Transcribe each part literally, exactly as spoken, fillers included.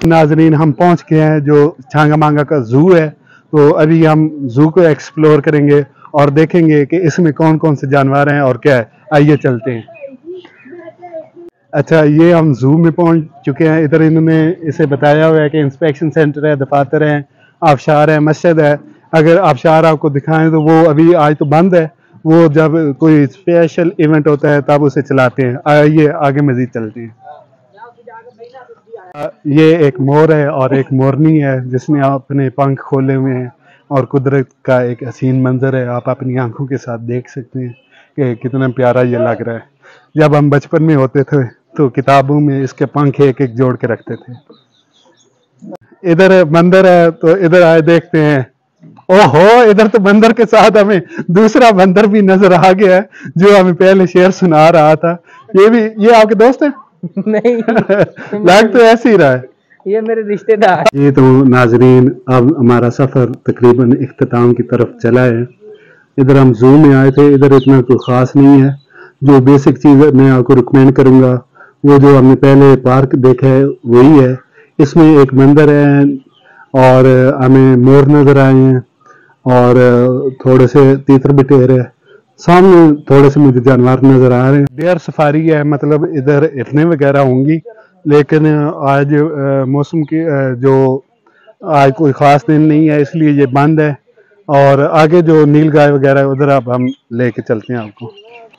नाजरीन हम पहुंच गए हैं जो छांगा मांगा का जू है, तो अभी हम जू को एक्सप्लोर करेंगे और देखेंगे कि इसमें कौन कौन से जानवर हैं और क्या है। आइए चलते हैं। अच्छा, ये हम जू में पहुंच चुके हैं। इधर इन्होंने इसे बताया हुआ है कि इंस्पेक्शन सेंटर है, दफातर है, आबशार है, मस्जिद है। अगर आबशार आपको दिखाएं तो वो अभी आज तो बंद है, वो जब कोई स्पेशल इवेंट होता है तब उसे चलाते हैं। आइए आगे मजीद चलते हैं। ये एक मोर है और एक मोरनी है जिसने अपने पंख खोले हुए हैं और कुदरत का एक हसीन मंजर है। आप अपनी आंखों के साथ देख सकते हैं कि कितना प्यारा ये लग रहा है। जब हम बचपन में होते थे तो किताबों में इसके पंख एक एक जोड़ के रखते थे। इधर बंदर है तो इधर आए देखते हैं। ओहो, इधर तो बंदर के साथ हमें दूसरा बंदर भी नजर आ गया है जो हमें पहले शेर सुना रहा था। ये भी ये आपके दोस्त है? नहीं लग तो ऐसे ही रहा है, ये मेरे रिश्तेदार। ये तो नाजरीन अब हमारा सफर तकरीबन इख्तिताम की तरफ चला है। इधर हम जू में आए थे, इधर इतना कोई खास नहीं है। जो बेसिक चीज़ मैं आपको रिकमेंड करूंगा वो जो हमने पहले पार्क देखा है वही है। इसमें एक मंदिर है और हमें मोर नजर आए हैं और थोड़े से तीतर बिटेर है। सामने थोड़े से मुझे जानवर नजर आ रहे हैं। डेयर सफारी है, मतलब इधर हिरने वगैरह होंगी, लेकिन आज मौसम की जो आज कोई ख़ास दिन नहीं है इसलिए ये बंद है। और आगे जो नील गाय वगैरह उधर अब हम लेके चलते हैं आपको।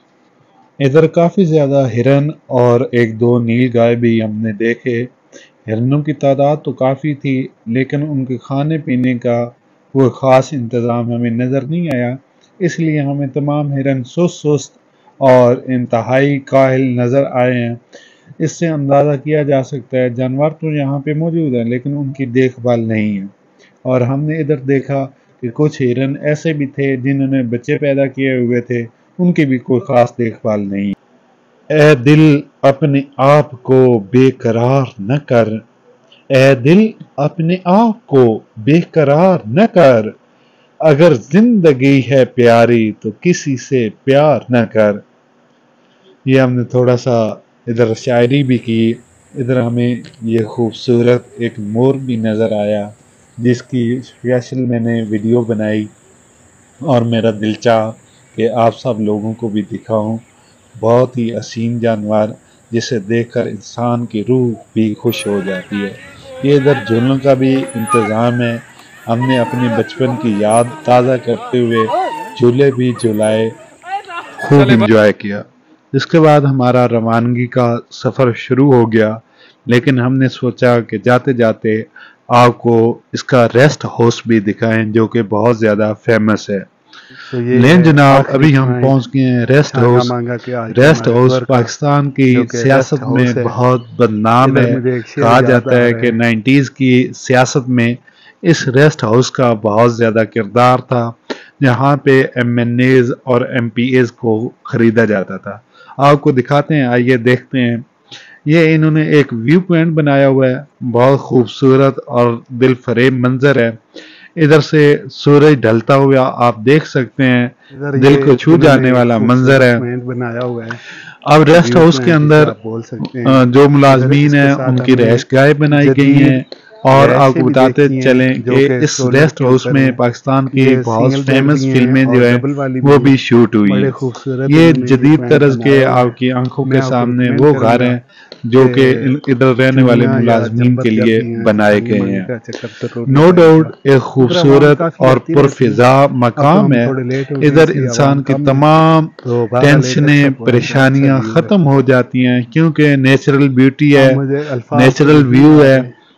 इधर काफ़ी ज़्यादा हिरन और एक दो नील गाय भी हमने देखे। हिरनों की तादाद तो काफ़ी थी लेकिन उनके खाने पीने का कोई ख़ास इंतज़ाम हमें नज़र नहीं आया, इसलिए हमें तमाम हिरन सुस्त सुस्त और इंतहाई काहिल नज़र आए हैं। इससे अंदाज़ा किया जा सकता है जानवर तो यहाँ पे मौजूद हैं लेकिन उनकी देखभाल नहीं है। और हमने इधर देखा कि कुछ हिरन ऐसे भी थे जिन्होंने बच्चे पैदा किए हुए थे, उनकी भी कोई ख़ास देखभाल नहीं। ए दिल अपने आप को बेकरार न कर, ए दिल अपने आप को बेकरार न कर, अगर जिंदगी है प्यारी तो किसी से प्यार न कर। ये हमने थोड़ा सा इधर शायरी भी की। इधर हमें ये खूबसूरत एक मोर भी नज़र आया जिसकी स्पेशल मैंने वीडियो बनाई और मेरा दिल चाहा कि आप सब लोगों को भी दिखाऊं। बहुत ही हसीन जानवर जिसे देखकर इंसान की रूह भी खुश हो जाती है। ये इधर झूलों का भी इंतज़ाम है। हमने अपने बचपन की याद ताज़ा करते हुए झूले भी झुलाए, खूब इंजॉय किया। इसके बाद हमारा रवानगी का सफ़र शुरू हो गया, लेकिन हमने सोचा कि जाते जाते आपको इसका रेस्ट हाउस भी दिखाएं जो कि बहुत ज़्यादा फेमस है। तो लेकिन जनाब अभी हम पहुंच गए हैं rest house. Rest house Pakistan की सियासत में बहुत बदनाम है। कहा जाता है कि नाइन्टीज़ की सियासत में इस रेस्ट हाउस का बहुत ज़्यादा किरदार था, जहाँ पे एम एन एज़ और एम पी एज़ को ख़रीदा जाता था। आपको दिखाते हैं, आइए देखते हैं। ये इन्होंने एक व्यू पॉइंट बनाया हुआ है, बहुत खूबसूरत और दिल फरेब मंजर है। इधर से सूरज ढलता हुआ आप देख सकते हैं, दिल को छू जाने वाला मंजर है बनाया हुआ है। अब रेस्ट हाउस के अंदर जो मुलाजमीन हैं उनकी रहायशगाहें बनाई गई हैं। और आपको बताते चलें कि इस रेस्ट हाउस में पाकिस्तान की बहुत फेमस फिल्में जो है वो भी शूट हुई है। ये जदीद तरज के आपकी आंखों के सामने वो घर हैं जो कि इधर रहने वाले मुलाजमीन के लिए बनाए गए हैं। नो डाउट एक खूबसूरत और पुरफिजा मकाम है। इधर इंसान की तमाम टेंशनें परेशानियां खत्म हो जाती हैं क्योंकि नेचुरल ब्यूटी है, नेचुरल व्यू है।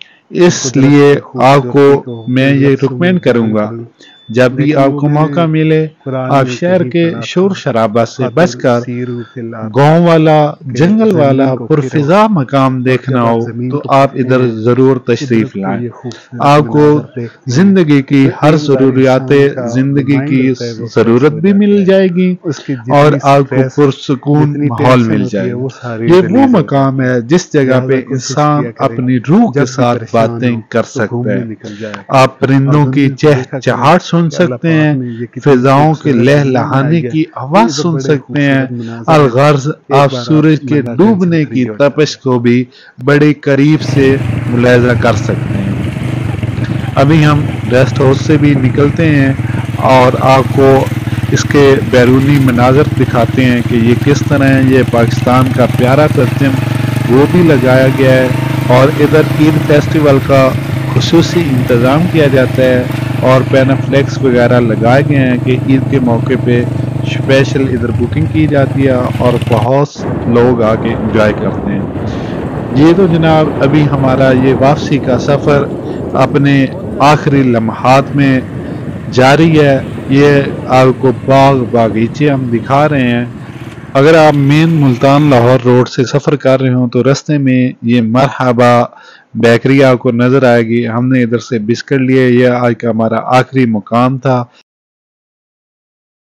इसलिए आपको मैं ये रिकमेंड करूंगा, जब भी आपको मौका मिले आप शहर के शोर शराबा से बचकर गांव वाला, जंगल वाला पुरफिजा मकाम देखना हो तो आप इधर जरूर तशरीफ लाएं। आपको जिंदगी की हर जरूरियात जिंदगी की जरूरत भी मिल जाएगी और आपको पुरसुकून माहौल मिल जाएगा। ये वो मकाम है जिस जगह पे इंसान अपनी रूह के साथ बातें कर सकते हैं। आप परिंदों की चहचहाट سن کہ اللہ سکتے پاک ہیں، نے یہ کتنی فضاؤں کے خوبصورت لہ دنیا لہانے بنائی ہے۔ کی یہ آواز تو سن بڑے سکتے ہیں، خوبصورت مناظر ہیں۔ الغرض ایک آپ بار سورج کے منڈا چل ڈوبنے چل کی کر ہو تپش جاتا کو بھی بڑے قریب سے ملاحظہ کر سکتے ہیں۔ ابھی ہم ریسٹ ہاؤس سے بھی نکلتے ہیں اور آپ کو اس کے بیرونی مناظر دکھاتے ہیں کہ یہ کس طرح ہے۔ یہ پاکستان کا پیارا پرچم وہ بھی لگایا گیا ہے اور ادھر عید فیسٹیول کا خصوصی انتظام کیا جاتا ہے اور پینافلیکس وغیرہ لگائے گئے ہیں کہ عید کے موقع پہ اسپیشل ادھر بکنگ کی جاتی ہے اور بہت لوگ آ کے انجوائے کرتے ہیں۔ یہ تو جناب ابھی ہمارا یہ واپسی کا سفر اپنے آخری لمحات میں جاری ہے۔ یہ آپ کو باغ باغیچے ہم دکھا رہے ہیں۔ اگر آپ مین ملتان لاہور روڈ سے سفر کر رہے ہوں تو رستے میں یہ مرحبا بیکری آپ کو نظر آئے گی۔ ہم نے ادھر سے بسکٹ لیے، یہ آج کا ہمارا آخری مقام تھا۔